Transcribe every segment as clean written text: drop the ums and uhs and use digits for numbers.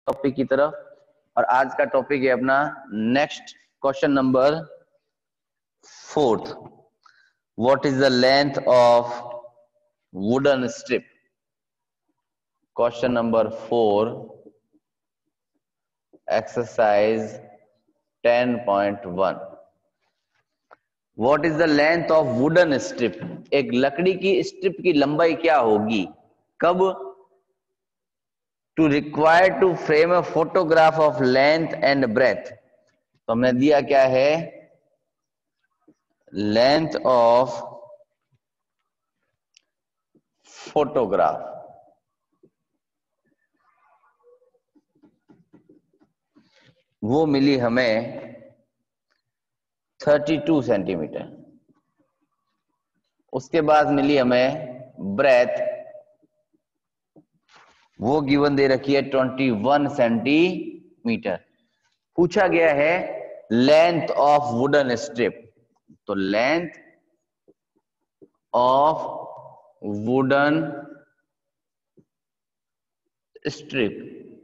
Topic की तरफ। और आज का टॉपिक है अपना next question number 4th। What is the length of wooden strip? Question number 4 exercise 10.1। What is the length of wooden strip? एक लकड़ी की स्ट्रिप की लंबाई क्या होगी? कब? To require to frame a photograph of length and breadth. तो हमने दिया क्या है? लेंथ ऑफ फोटोग्राफ, वो मिली हमें 32 सेंटीमीटर। उसके बाद मिली हमें ब्रेथ, वो गिवन दे रखी है 21 सेंटीमीटर। पूछा गया है लेंथ ऑफ वुडन स्ट्रिप। तो लेंथ ऑफ वुडन स्ट्रिप,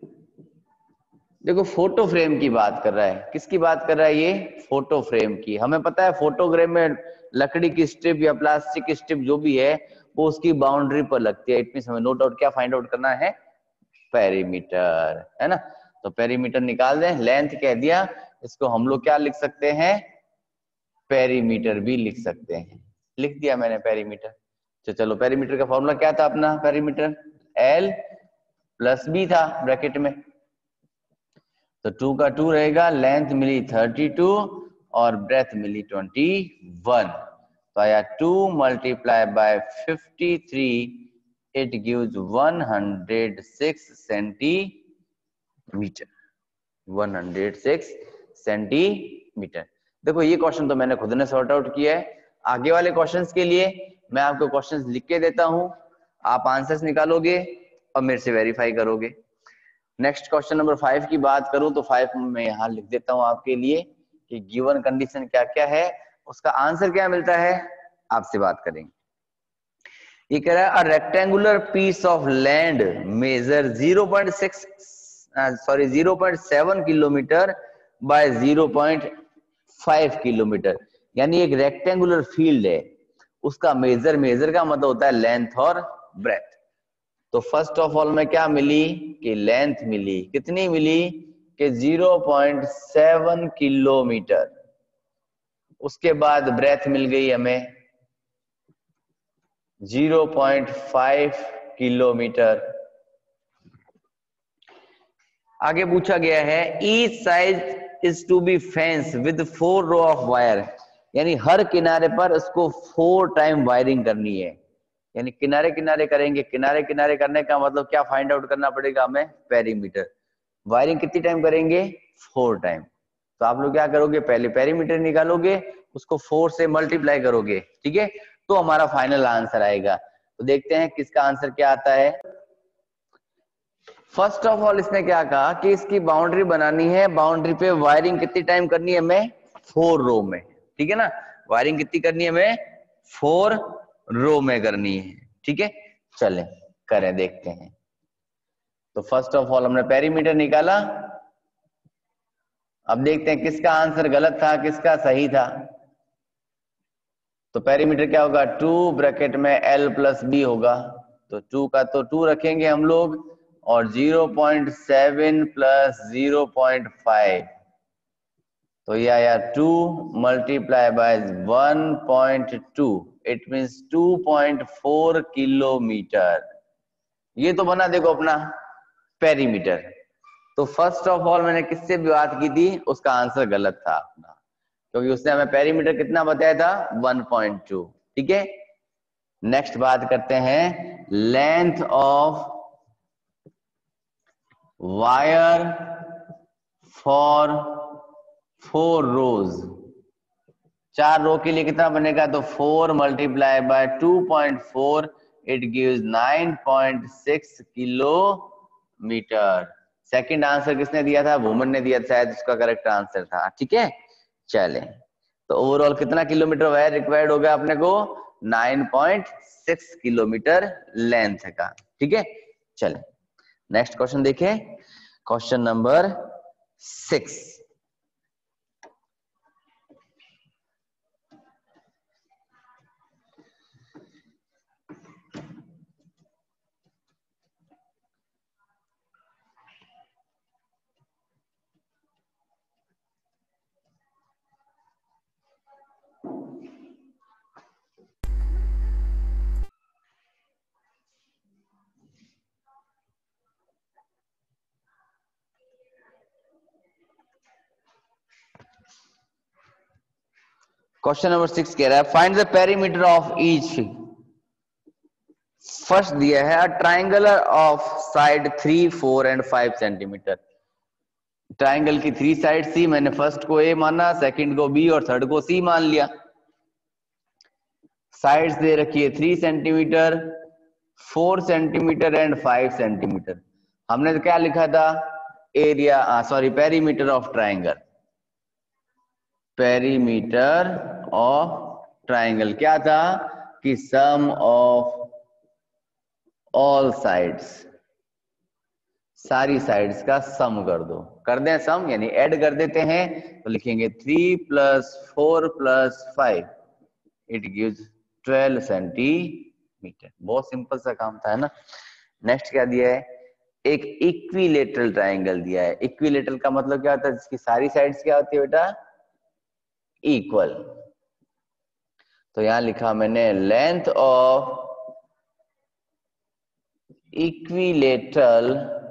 देखो फोटो फ्रेम की बात कर रहा है। किसकी बात कर रहा है ये? फोटो फ्रेम की। हमें पता है फोटोग्राफ में लकड़ी की स्ट्रिप या प्लास्टिक की स्ट्रिप जो भी है वो उसकी बाउंड्री पर लगती है। इट मींस हमें नोट आउट क्या फाइंड आउट करना है? पेरीमीटर, है ना। तो पेरीमीटर निकाल दें। लेंथ कह दिया, इसको हम लोग क्या लिख सकते हैं? पेरीमीटर भी लिख सकते हैं। लिख दिया मैंने पेरीमीटर। तो चलो, पेरीमीटर का फॉर्मूला क्या था अपना? पेरीमीटर L प्लस B था ब्रैकेट में। तो 2 का 2 रहेगा, लेंथ मिली 32 और ब्रेथ मिली 21। तो आया 2 multiply by 53, it gives 106 centimetre. 106 centimetre. देखो ये क्वेश्चन तो मैंने खुद ने सॉर्ट आउट किया है। आगे वाले क्वेश्चंस के लिए मैं आपको क्वेश्चंस लिख के देता हूं, आप आंसर्स निकालोगे और मेरे से वेरीफाई करोगे। नेक्स्ट क्वेश्चन नंबर 5 की बात करूं तो 5 में मैं यहां लिख देता हूं आपके लिए कि गिवन कंडीशन क्या क्या है, उसका आंसर क्या मिलता है, आपसे बात करेंगे। ये कह रहा है a rectangular piece of land measure 0.7 kilometre by 0.5 kilometre. यानी एक रेक्टेंगुलर फील्ड है, उसका मेजर का मतलब होता है लेंथ और ब्रेथ। तो फर्स्ट ऑफ ऑल में क्या मिली कि लेंथ मिली। कितनी मिली? कि 0.7 किलोमीटर। उसके बाद ब्रेथ मिल गई हमें 0.5 किलोमीटर। आगे पूछा गया है each side is to be fence with 4 row of wire. यानी हर किनारे पर उसको 4 टाइम वायरिंग करनी है। यानी किनारे किनारे करेंगे। किनारे किनारे करने का मतलब क्या फाइंड आउट करना पड़ेगा हमें? पेरीमीटर। वायरिंग कितनी टाइम करेंगे? 4 टाइम। तो आप लोग क्या करोगे? पहले पेरीमीटर निकालोगे, उसको 4 से मल्टीप्लाई करोगे, ठीक है, तो हमारा फाइनल आंसर आएगा। तो देखते हैं किसका आंसर क्या आता है। फर्स्ट ऑफ ऑल इसने क्या कहा कि इसकी बाउंड्री बनानी है। बाउंड्री पे वायरिंग कितनी टाइम करनी है हमें? 4 रो में, ठीक है ना। वायरिंग कितनी करनी है हमें? 4 रो में करनी है, ठीक है। चलें करें, देखते हैं। तो फर्स्ट ऑफ ऑल हमने पेरीमीटर निकाला। अब देखते हैं किसका आंसर गलत था, किसका सही था। तो पेरीमीटर क्या होगा? 2 ब्रैकेट में L प्लस B होगा। तो 2 का तो 2 रखेंगे हम लोग और 0.7 प्लस 0.5, तो ये आया 2 multiply by 1.2, it means 2.4 kilometre. ये तो बना देखो अपना पेरीमीटर। तो फर्स्ट ऑफ ऑल मैंने किससे भी बात की थी, उसका आंसर गलत था अपना, क्योंकि उसने हमें पेरीमीटर कितना बताया था? 1.2, ठीक है। नेक्स्ट बात करते हैं length of wire for 4 rows. 4 row के लिए कितना बनेगा? तो 4 multiply by 2.4, it gives 9.6 kilometre. Second answer किसने दिया था? वुमन ने दिया, शायद उसका करेक्ट आंसर था, ठीक है। चले, तो ओवरऑल कितना किलोमीटर वायर रिक्वायर्ड हो गया अपने को? 9.6 किलोमीटर लेंथ का, ठीक है। चले नेक्स्ट क्वेश्चन देखें। Question number 6। क्वेश्चन नंबर 6 कह रहा है find the perimeter of each. First दिया है triangle of side 3, 4 and 5 centimetre. Triangle की 3 साइड सी, मैंने फर्स्ट को ए माना, सेकंड को बी और थर्ड को सी मान लिया। साइड्स दे रखी है 3 सेंटीमीटर, 4 सेंटीमीटर एंड 5 सेंटीमीटर। हमने तो क्या लिखा था, area sorry perimeter of triangle. Perimeter of triangle क्या था कि सम ऑफ ऑल साइड्स, सारी साइड्स का सम कर दो। कर दें सम यानी ऐड कर देते हैं, तो लिखेंगे 3 + 4 + 5 इट गिव्स 12 सेंटीमीटर। बहुत सिंपल सा काम था, है ना। नेक्स्ट क्या दिया है, एक इक्विलेटरल ट्राइंगल दिया है। इक्विलेटरल का मतलब क्या होता है, जिसकी सारी साइड्स क्या होती है बेटा, इक्वल। तो यहां लिखा मैंने लेंथ ऑफ इक्विलेटरल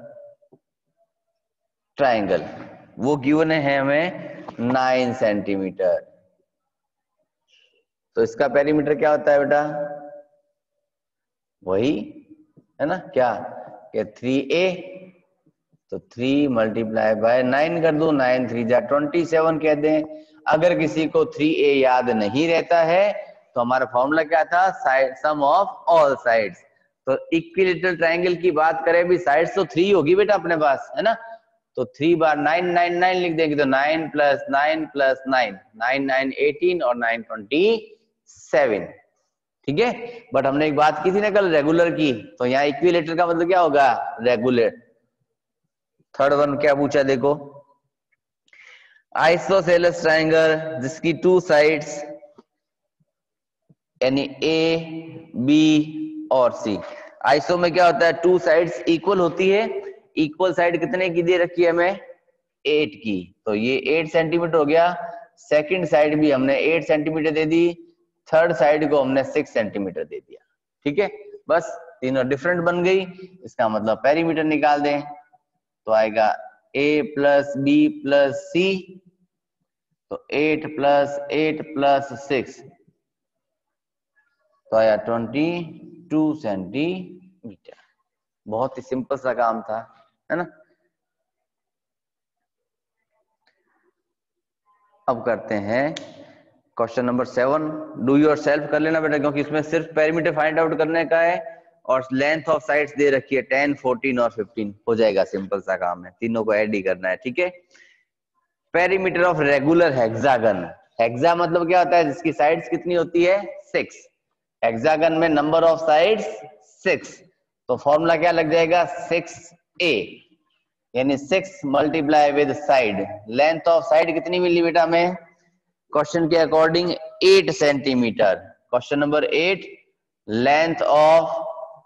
ट्राइंगल, वो गिवन है हमें 9 सेंटीमीटर। तो इसका पेरीमीटर क्या होता है बेटा, वही है ना, क्या 3a, तो 3 × 9 कर दो, 9 3 जा 27 कह दें। अगर किसी को 3a याद नहीं रहता है तो हमारा फॉर्मूला क्या था, सम ऑफ ऑल साइड्स। तो इक्विलेटरल ट्राइंगल की बात करें भी, साइड्स तो 3 होगी बेटा अपने पास, है ना। तो 3 बार 9 9 9 लिख देंगे, तो 9 + 9 + 9 9 9 18 और 9 27, ठीक है। बट हमने एक बात की थी ना कल रेगुलर की, तो यहाँ इक्विलेटरल का मतलब क्या होगा, रेगुलर। थर्ड वन क्या पूछा देखो, आइसोसेलेस ट्राइंगल जिसकी 2 साइड्स यानी ए, बी और सी। आइसो में क्या होता है, 2 साइड्स इक्वल होती है। इक्वल साइड कितने की दे रखी है हमें, 8 की, तो ये 8 सेंटीमीटर हो गया। सेकंड साइड भी हमने 8 सेंटीमीटर दे दी, थर्ड साइड को हमने 6 सेंटीमीटर दे दिया, ठीक है। बस तीनों डिफरेंट बन गई, इसका मतलब पेरीमीटर निकाल दें, तो आएगा a + b + c, तो 8 + 8 + 6, तो आया 22 सेंटीमीटर। बहुत ही सिंपल सा काम था, है ना। अब करते हैं question number 7। Do yourself कर लेना बेटा, क्योंकि इसमें सिर्फ पेरीमीटर फाइंड आउट करने का है और लेंथ ऑफ साइड्स दे रखी है 10, 14 और 15। हो जाएगा, सिंपल सा काम है, तीनों को ऐड ही करना है, ठीक है। Perimeter of regular hexagon. Hexa मतलब क्या होता है, जिसकी साइड्स कितनी होती है, 6। हेक्सागन में नंबर ऑफ साइड्स 6, तो फॉर्मूला क्या लग जाएगा, 6a यानी 6 × साइड। लेंथ ऑफ साइड कितनी मिली बेटा हमें, क्वेश्चन के according 8 centimetre. Question number 8, length of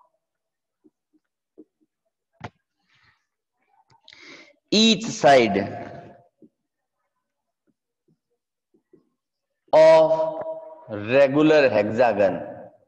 each side of regular hexagon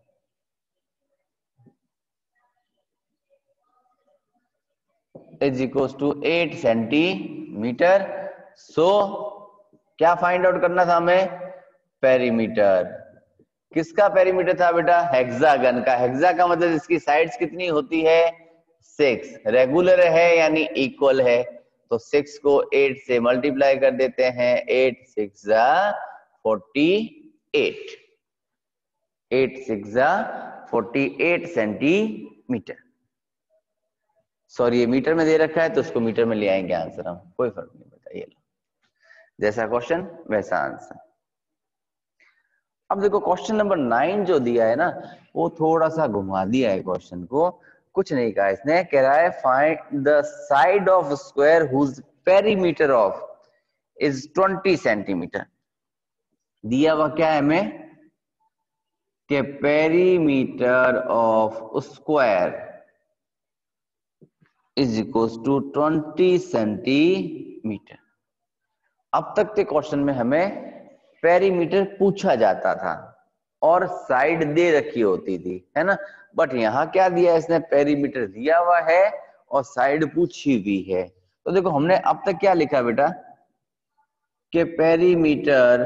is equal to 8 centimetre. So क्या फाइंड आउट करना था हमें, पेरीमीटर। किसका पेरीमीटर था बेटा, हेक्सागन का। हेक्सा का मतलब इसकी साइड्स कितनी होती है, 6। रेगुलर है यानी इक्वल है, तो 6 को 8 से मल्टीप्लाई कर देते हैं, 8 6 48, 8 6 48 सेंटीमीटर। सॉरी ये मीटर में दे रखा है तो उसको मीटर में ले आएंगे आंसर हम, कोई फर्क नहीं पड़ता, ये लो जैसा क्वेश्चन वैसा आंसर। अब देखो क्वेश्चन नंबर 9 जो दिया है ना, वो थोड़ा सा घुमा दिया है क्वेश्चन को। कुछ नहीं कहा इसने, कह रहा है find the side of square whose perimeter of is 20 centimetre. दिया हुआ क्या है हमें कि perimeter of square is equal to 20 centimetre. अब तक के क्वेश्चन में हमें पेरीमीटर पूछा जाता था और साइड दे रखी होती थी, है ना। बट यहाँ क्या दिया है इसने, पेरीमीटर दिया हुआ है और साइड पूछी हुई है। तो देखो हमने अब तक क्या लिखा बेटा कि पेरीमीटर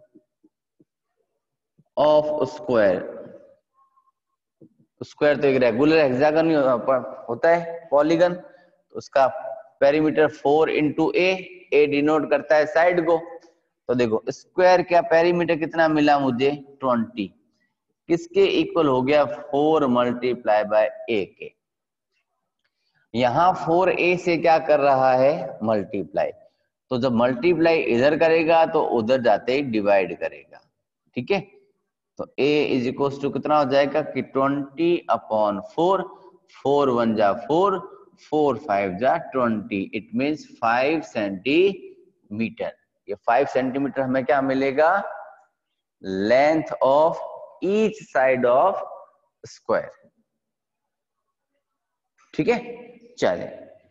ऑफ स्क्वायर, स्क्वायर तो एक रेगुलर हेक्सागन होता है, पॉलीगन, तो उसका पेरीमीटर 4 इंटू ए डिनोट करता है साइड को। तो देखो स्क्वायर क्या पेरीमीटर कितना मिला मुझे 20, किसके इक्वल हो गया 4 मल्टीप्लाई बाय ए के। यहां 4a से क्या कर रहा है मल्टीप्लाई, तो जब मल्टीप्लाई इधर करेगा तो उधर जाते ही डिवाइड करेगा, ठीक है। तो a इज इक्वल टू कितना हो जाएगा कि 20/4, 4 1 जा 4, 4 5 जा 20, इट मीन्स 5 सेंटीमीटर। ये 5 सेंटीमीटर हमें क्या मिलेगा, length of each side of square, ठीक है। चले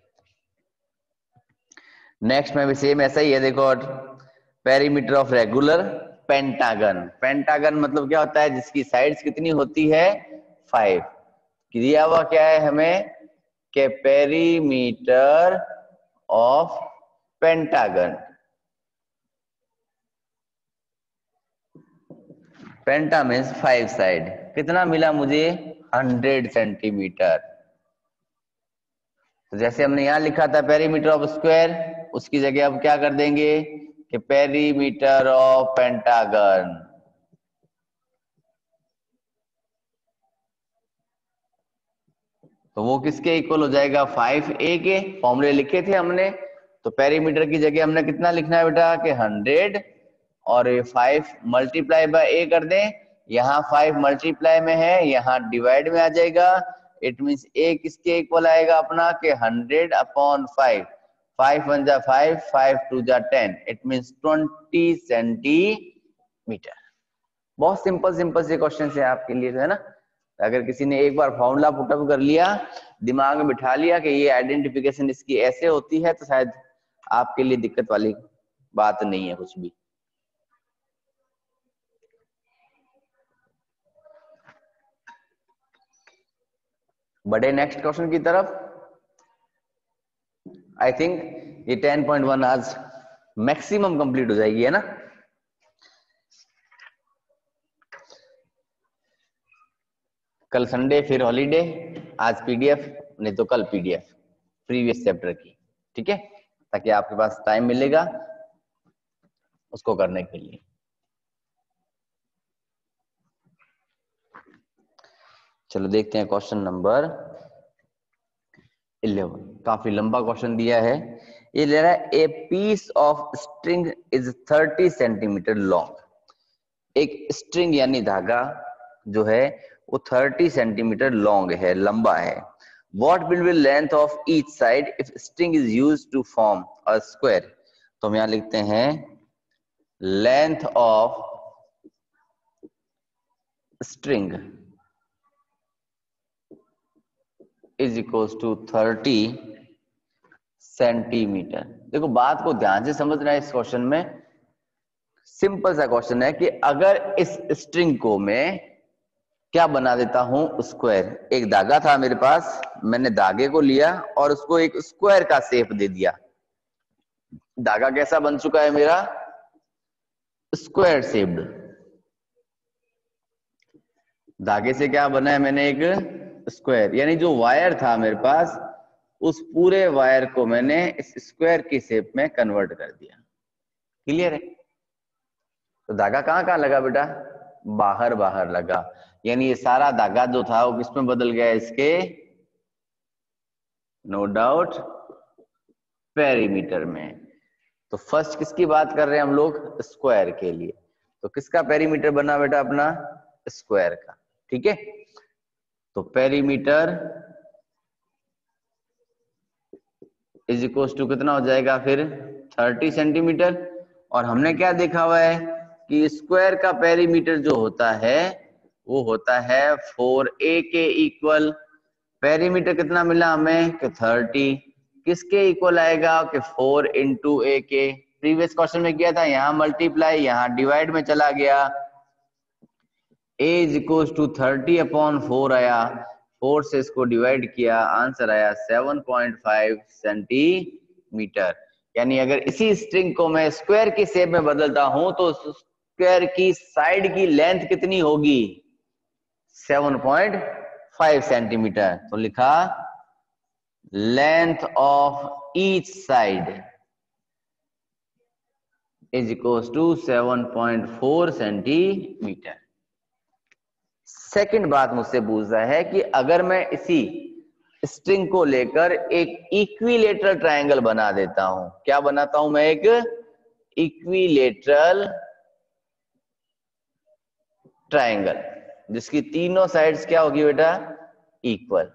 नेक्स्ट में भी सेम ऐसा ही है, देखो perimeter of regular pentagon. Pentagon मतलब क्या होता है, जिसकी साइड्स कितनी होती है 5। दिया हुआ क्या है हमें कि perimeter of pentagon, penta means 5 side, कितना मिला मुझे 100 सेंटीमीटर। तो जैसे हमने यहां लिखा था पेरीमीटर ऑफ स्क्वायर, उसकी जगह अब क्या कर देंगे कि पेरीमीटर ऑफ पेंटागन। तो वो किसके इक्वल हो जाएगा 5a के, फॉर्मूले लिखे थे हमने। तो पेरीमीटर की जगह हमने कितना लिखना है बेटा कि 100, और ये 5 मल्टीप्लाई बाय a कर दें, यहाँ 5 मल्टीप्लाई में है, यहाँ डिवाइड में आ जाएगा। इट मींस a किसके इक्वल आएगा अपना कि 100/5, 5 1 जा 5, 5 2 जा 10, इट मींस 20 सेंटीमीटर। बहुत सिंपल सिंपल से क्वेश्चन है आपके लिए, है ना। अगर किसी ने एक बार फॉर्मूला पुटअप कर लिया, दिमाग में बिठा लिया कि ये आइडेंटिफिकेशन इसकी ऐसे होती है, तो शायद आपके लिए दिक्कत वाली बात नहीं है कुछ भी। बढ़े नेक्स्ट क्वेश्चन की तरफ। आई थिंक ये 10.1 आज मैक्सिमम कंप्लीट हो जाएगी, है ना। कल संडे फिर हॉलीडे, आज पीडीएफ, नहीं तो कल पीडीएफ प्रीवियस चैप्टर की, ठीक है, ताकि आपके पास टाइम मिलेगा उसको करने के लिए। चलो देखते हैं क्वेश्चन नंबर 11। काफी लंबा क्वेश्चन दिया है। ये ले रहा है a piece of string is 30 centimetre long. एक स्ट्रिंग यानी धागा जो है वो 30 सेंटीमीटर लॉन्ग है, लंबा है। What will be length of each side if string is used to form a square? तो हम यहां लिखते हैं length of string is equal to 30 centimetre. देखो बात को ध्यान से समझना है। इस क्वेश्चन में सिंपल सा क्वेश्चन है कि अगर इस स्ट्रिंग को मैं क्या बना देता हूं स्क्वायर। एक धागा था मेरे पास, मैंने धागे को लिया और उसको एक स्क्वायर का शेप दे दिया। धागा कैसा बन चुका है मेरा स्क्वायर शेप्ड। धागे से क्या बना है मैंने एक स्क्वायर, यानी जो वायर था मेरे पास उस पूरे वायर को मैंने इस स्क्वायर की शेप में कन्वर्ट कर दिया। क्लियर है। तो धागा कहां कहां लगा बेटा बाहर बाहर लगा, यानी ये सारा धागा जो था वो किसमें बदल गया इसके नो डाउट पेरीमीटर में। तो फर्स्ट किसकी बात कर रहे हैं हम लोग स्क्वायर के लिए। तो किसका पेरीमीटर बना बेटा अपना स्क्वायर का, ठीक है। तो पेरीमीटर इज इक्वल टू कितना हो जाएगा फिर 30 सेंटीमीटर। और हमने क्या देखा हुआ है कि स्क्वायर का पेरीमीटर जो होता है वो होता है 4a के इक्वल। पेरीमीटर कितना मिला हमें कि 30, किसके इक्वल आएगा कि 4 इंटू ए के। प्रीवियस क्वेश्चन में किया था, यहाँ मल्टीप्लाई यहाँ डिवाइड में चला गया। a इज इक्वल टू 30/4 आया, 4 से इसको डिवाइड किया, आंसर आया 7.5 सेंटीमीटर। यानी अगर इसी स्ट्रिंग को मैं स्क्वायर की शेप में बदलता हूं तो स्क्वायर की साइड की लेंथ कितनी होगी 7.5 सेंटीमीटर। तो लिखा length of each side is equal to 7.4 centimetre. Second बात मुझसे पूछ रहा है कि अगर मैं इसी स्ट्रिंग को लेकर एक इक्विलेटरल ट्रायंगल बना देता हूं, क्या बनाता हूं मैं, एक इक्विलेटरल ट्रायंगल जिसकी तीनों साइड्स क्या होगी बेटा, इक्वल।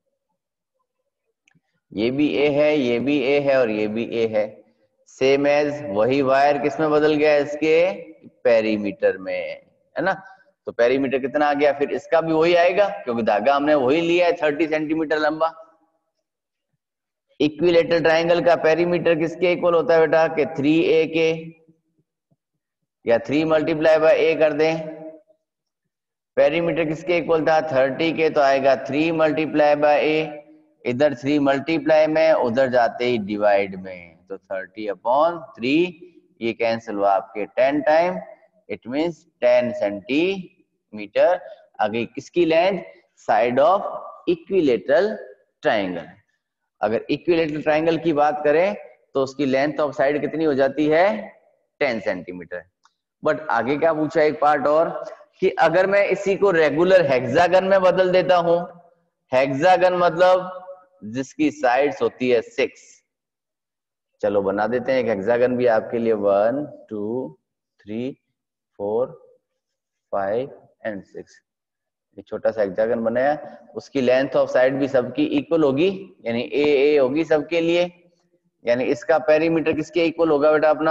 ये भी ए है, ये भी ए है और ये भी ए है। सेम एज वही वायर किस में बदल गया, इसके पेरीमीटर में, है ना। तो पेरीमीटर कितना आ गया, फिर इसका भी वही आएगा क्योंकि धागा हमने वही लिया है 30 सेंटीमीटर लंबा। इक्विलेटरल ट्रायंगल का पेरीमीटर किसके इक्वल होता है बेटा कि 3a के, या 3 मल्टीप्लाई बाय a कर दें। पेरीमीटर किसके इक्वल था 30 के, तो आएगा 3 मल्टीप्लाई बाय a। इधर 3 मल्टीप्लाई में, उधर जाते ही डिवाइड में, तो 30/3 ये कैंसिल हुआ आपके 10 टाइम, इट मींस 10 सेंटीमीटर। आगे किसकी length, side of equilateral triangle. अगर इक्विलेटरल ट्रायंगल की बात करें तो उसकी लेंथ ऑफ साइड कितनी हो जाती है 10 सेंटीमीटर। बट आगे क्या पूछा एक पार्ट और, कि अगर मैं इसी को रेगुलर हेक्सागन में बदल देता हूं, हेक्सागन मतलब जिसकी साइड्स होती है 6। चलो बना देते हैं एक हेक्सागन भी आपके लिए, 1 2 3 4 5 एंड 6। ये छोटा सा हेक्सागन बनाया, उसकी लेंथ ऑफ साइड भी सबकी इक्वल होगी, यानी ए होगी सबके लिए। यानी इसका पेरीमीटर किसके इक्वल होगा बेटा अपना,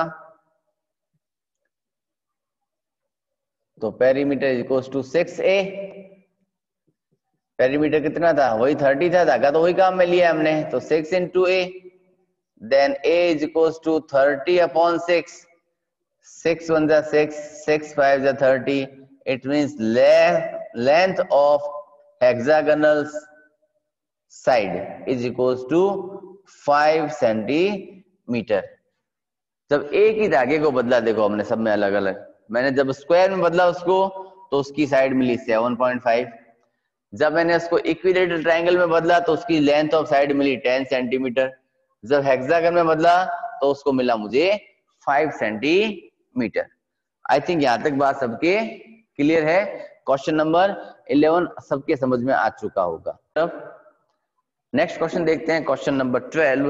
तो perimeter is equal to 6a। Perimeter कितना था, वही 30 था, धागा तो वही काम में लिया हमने, तो 6 into a, then a is equal to 30/6। 6 1 जा 6, 6 5 जा 30, it means length of hexagonal side is equals to 5 centimetre. जब एक ही धागे को बदला, देखो हमने सब में अलग अलग, मैंने जब स्क्वायर में बदला उसको तो उसकी साइड मिली 7.5। जब मैंने उसको इक्विलेटरल ट्रायंगल में बदला तो उसकी लेंथ ऑफ साइड मिली 10 सेंटीमीटर। जब हेक्सागन में बदला तो उसको मिला मुझे 5 सेंटीमीटर। आई थिंक यहां तक बात सबके क्लियर है। क्वेश्चन नंबर 11 सबके समझ में आ चुका होगा। नेक्स्ट क्वेश्चन देखते हैं, क्वेश्चन नंबर 12।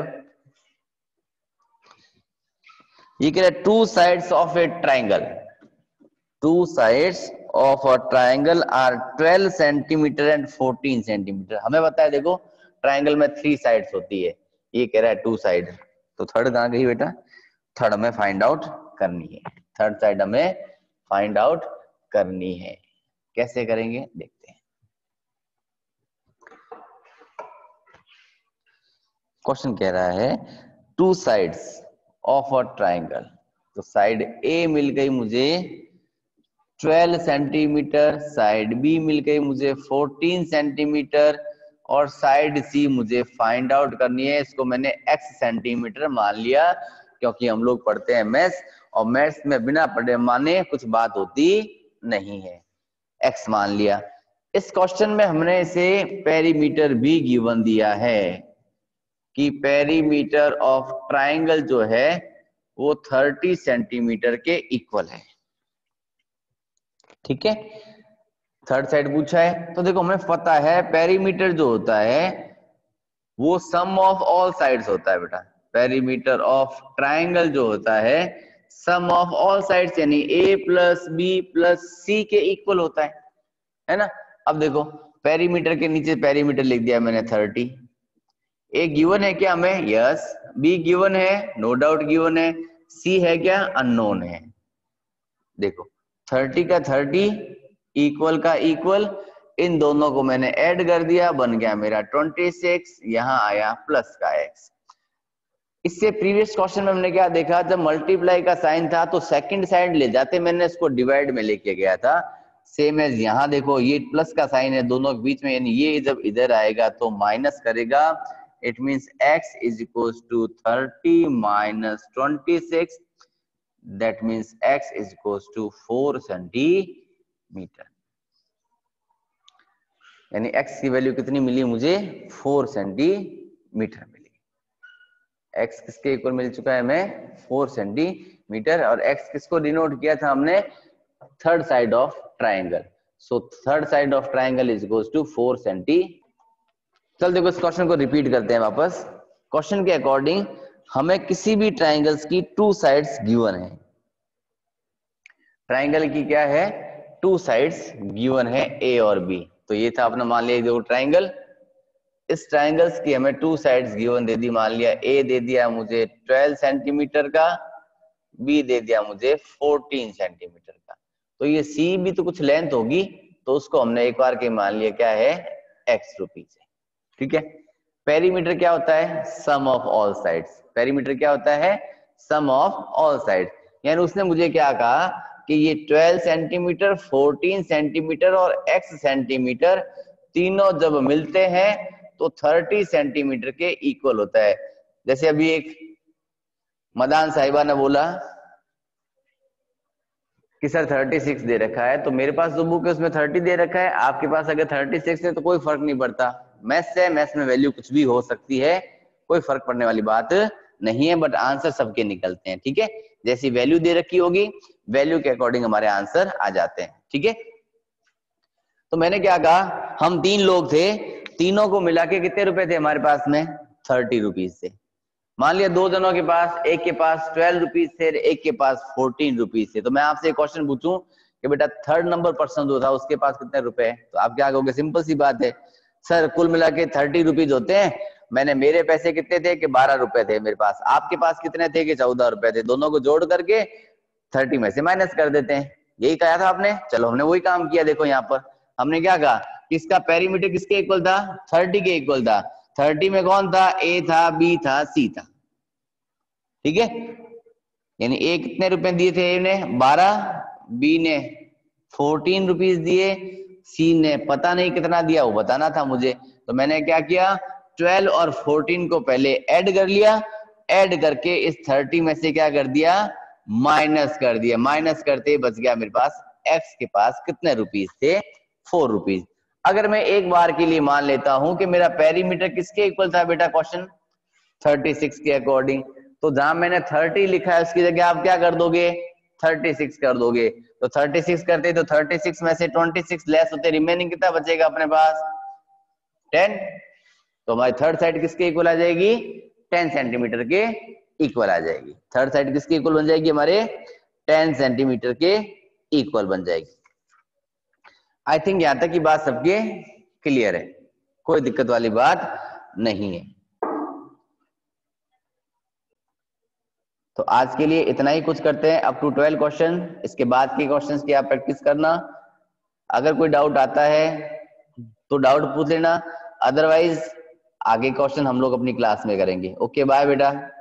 ये कह रहा है 2 sides of a triangle, 2 sides of a triangle are 12 centimetre and 14 centimetre. हमें बताया देखो ट्रायंगल में 3 साइड्स होती है, ये कह रहा है 2 साइड, तो थर्ड कहां गई बेटा, थर्ड हमें फाइंड आउट करनी है, थर्ड साइड हमें फाइंड आउट करनी है। कैसे करेंगे देखते हैं। क्वेश्चन कह रहा है 2 साइड्स ऑफ अ ट्रायंगल, तो साइड ए मिल गई मुझे 12 सेंटीमीटर, साइड बी मिल गई मुझे 14 सेंटीमीटर, और साइड सी मुझे फाइंड आउट करनी है। इसको मैंने x सेंटीमीटर मान लिया क्योंकि हम लोग पढ़ते हैं मैथ्स, और मैथ्स में बिना पढ़े माने कुछ बात होती नहीं है। x मान लिया। इस क्वेश्चन में हमने इसे पेरीमीटर भी गिवन दिया है कि पेरीमीटर ऑफ ट्रायंगल जो है वो 30 सेंटीमीटर के इक्वल है। ठीक है, थर्ड साइड पूछा है, तो देखो हमें पता है पेरीमीटर जो होता है वो सम ऑफ ऑल साइड्स होता है बेटा। पेरीमीटर ऑफ ट्रायंगल जो होता है सम ऑफ ऑल साइड्स, यानी a plus B plus C के इक्वल होता है ना। अब देखो पेरीमीटर के नीचे पेरीमीटर लिख दिया मैंने 30, ए गिवन है क्या हमें? यस। बी गिवन है, नो डाउट गिवन है। सी है क्या? अननोन है। देखो 30 का 30 इक्वल का इक्वल, इन दोनों को मैंने ऐड कर दिया, बन गया मेरा 26, यहाँ आया प्लस का x। इससे प्रीवियस क्वेश्चन में हमने क्या देखा, जब मल्टीप्लाई का साइन था तो सेकंड साइड ले जाते, मैंने इसको डिवाइड में लेके गया था। सेम एज यहाँ देखो ये प्लस का साइन है दोनों के बीच में, यानी ये जब इधर आएगा तो माइनस करेगा। It means x is equals to 30 minus 26, that means x is equals to 4 centimetre. यानी x की वैल्यू कितनी मिली मुझे? 4 सेंटीमीटर मिली। x किसके इक्वल मिल चुका है हमें? 4 सेंटीमीटर। और x किसको डिनोट किया था हमने? Third side of triangle. So third side of triangle is equals to 4 centi. चल देखो इस क्वेश्चन को रिपीट करते हैं वापस। क्वेश्चन के अकॉर्डिंग हमें किसी भी ट्राइंगल्स की 2 साइड्स गिवन है। ट्राइंगल की क्या है? 2 साइड्स गिवन है, ए और बी। तो ये था अपना मान लिया देखो ट्राइंगल। इस ट्राइंगल्स की हमें 2 साइड्स गिवन दे दी। मान लिया ए दे दिया मुझे 12 सेंटीमीटर का, बी दे दिया मुझे 14 सेंटीमीटर का। तो ये सी भी तो कुछ लेंथ होगी, तो उसको हमने एक बार के मान लिया क्या है? एक्स रुपीज है। ठीक है। पेरीमीटर क्या होता है? Sum of all sides. Perimeter क्या होता है? Sum of all sides. यानी उसने मुझे क्या कहा कि ये 12 सेंटीमीटर, 14 सेंटीमीटर और x सेंटीमीटर तीनों जब मिलते हैं तो 30 सेंटीमीटर के इक्वल होता है। जैसे अभी एक मदान साहिबा ने बोला कि सर 36 दे रखा है, तो मेरे पास जो बुक है उसमें 30 दे रखा है, आपके पास अगर 36 है तो कोई फर्क नहीं पड़ता। मैथ्स है, मैथ्स में वैल्यू कुछ भी हो सकती है, कोई फर्क पड़ने वाली बात नहीं है, बट आंसर सबके निकलते हैं। ठीक है। जैसी वैल्यू दे रखी होगी वैल्यू के अकॉर्डिंग हमारे आंसर आ जाते हैं। ठीक है। तो मैंने क्या कहा, हम 3 लोग थे, तीनों को मिला के कितने रुपए थे हमारे पास में? 30 रुपीज थे। मान लिया 2 जनों के पास, एक के पास 12 रुपीज थे, एक के पास 14 रुपीज थे। तो मैं आपसे एक क्वेश्चन पूछूं कि बेटा थर्ड नंबर पर्सन जो था उसके पास कितने रुपए? तो आप क्या कहोगे? सिंपल सी बात है, सर कुल मिला के 30 रुपीज होते हैं। मैंने मेरे पैसे कितने थे कि 12 रुपए थे मेरे पास, आपके पास कितने थे कि 14 रुपए थे। दोनों को जोड़ करके 30 में से माइनस कर देते हैं। यही कहा था आपने। चलो हमने वही काम किया। देखो यहाँ पर हमने क्या कहा, किसका पेरीमीटर किसके इक्वल था? 30 के इक्वल था। 30 में कौन था? ए था, बी था, सी था। ठीक है। यानी ए कितने रुपए दिए थे? ए ने 12, बी ने 14 रुपीज दिए, सी ने पता नहीं कितना दिया, वो बताना था मुझे। तो मैंने क्या किया, 12 और 14 को पहले ऐड कर लिया, ऐड करके इस 30 में से क्या कर दिया? माइनस कर दिया। माइनस करते बच गया मेरे पास एक्स के पास कितने रुपीज थे? 4 रुपीज। अगर मैं एक बार के लिए मान लेता हूं कि मेरा पेरीमीटर किसके इक्वल था बेटा? क्वेश्चन 36 के अकॉर्डिंग। तो जहां मैंने 30 लिखा है उसकी जगह आप क्या कर दोगे? 36 कर दोगे। तो 36 करते तो 36 में से 26 लेस होते, रिमेनिंग कितना बचेगा अपने पास? 10। तो हमारी थर्ड साइड किसके इक्वल आ जाएगी? 10 सेंटीमीटर के इक्वल आ जाएगी। थर्ड साइड किसके इक्वल बन जाएगी? हमारे 10 सेंटीमीटर के इक्वल बन जाएगी। आई थिंक यहां तक की बात सबके क्लियर है, कोई दिक्कत वाली बात नहीं है। तो आज के लिए इतना ही कुछ करते हैं, अप टू 12 क्वेश्चन। इसके बाद के क्वेश्चंस की आप प्रैक्टिस करना। अगर कोई डाउट आता है तो डाउट पूछ लेना, अदरवाइज आगे क्वेश्चन हम लोग अपनी क्लास में करेंगे। ओके बाय बेटा।